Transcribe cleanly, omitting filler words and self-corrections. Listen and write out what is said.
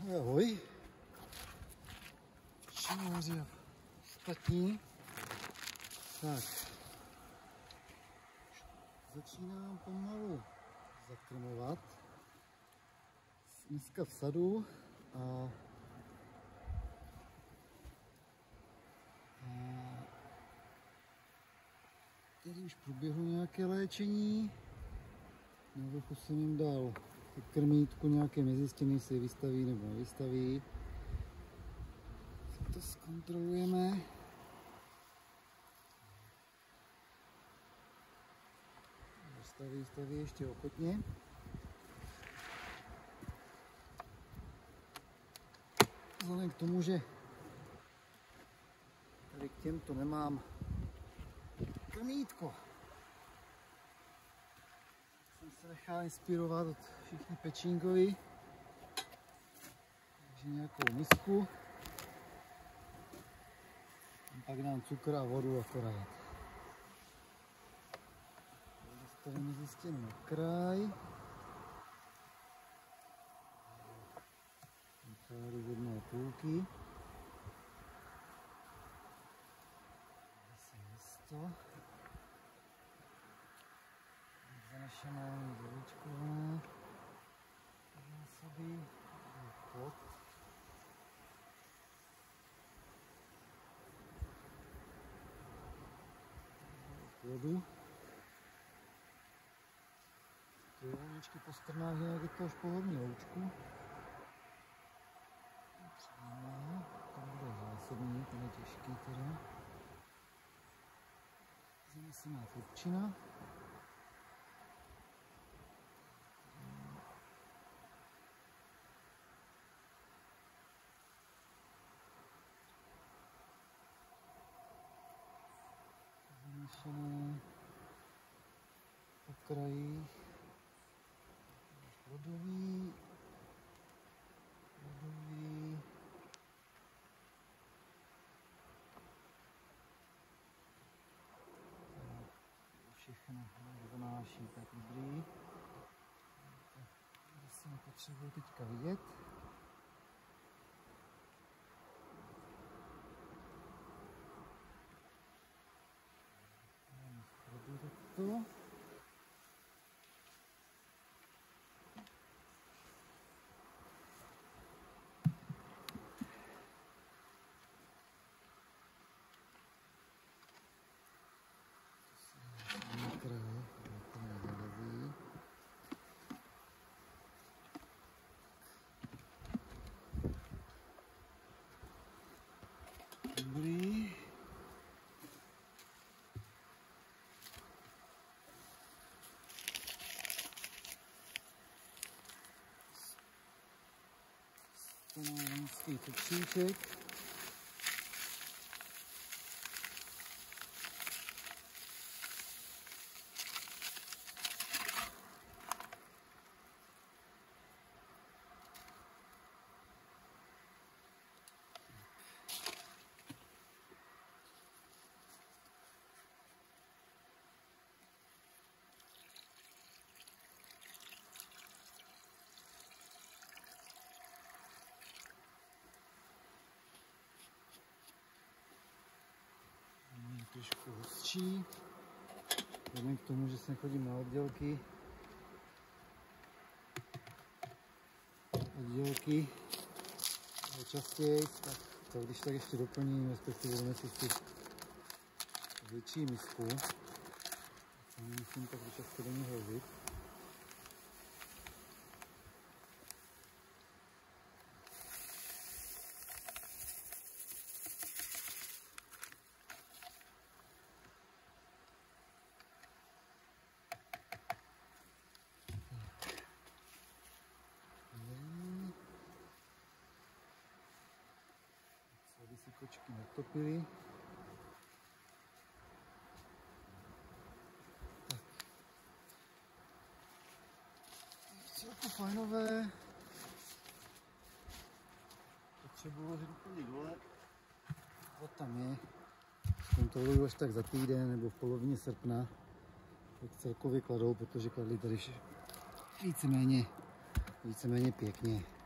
Ahoj. Činoři a ostatní. Tak. Začínám pomalu zakrmovat. Dneska v sadu a tady už proběhlo nějaké léčení. Na vrchu jsem jim dal krmítku, nějaké mezistěny, jestli je vystaví nebo nevystaví. Tak to zkontrolujeme. Staví ještě ochotně. Vzhledem k tomu, že tady k těmto nemám krmítko, jsem se nechal inspirovat od všichni Pečínkovi, takže nějakou misku, a pak dám cukr a vodu akorát. Dostavím zjistěnou na kraj, chádu z 1,5. Zase místo. Zanešenou děličkové zásoby, pot. Vodu. Ty volničky po stranách nějak je to až pohodlně loučku. Přijíme, to bude zásobník, ale těžký teda. Zanesená trubčina. Zanesené po krajích. Vodový. Všechno zanáší, tak dobrý. To se nepotřebuji teďka vidět. To. Dobrý. Stanovenský kopříček. Trošku hustší, vzhledem k tomu, že se chodím na oddělky častěji, tak to když tak ještě doplním, respektive donesu si větší misku, tak musím tak často do ní hozit. Si kočky natopily. Tak. Celku fajnové. Potřebuji hořit úplně dole. O tam je. Zkontroluji až tak za týden nebo v polovině srpna. Tak celkově kladou, protože kladli tady víceméně pěkně.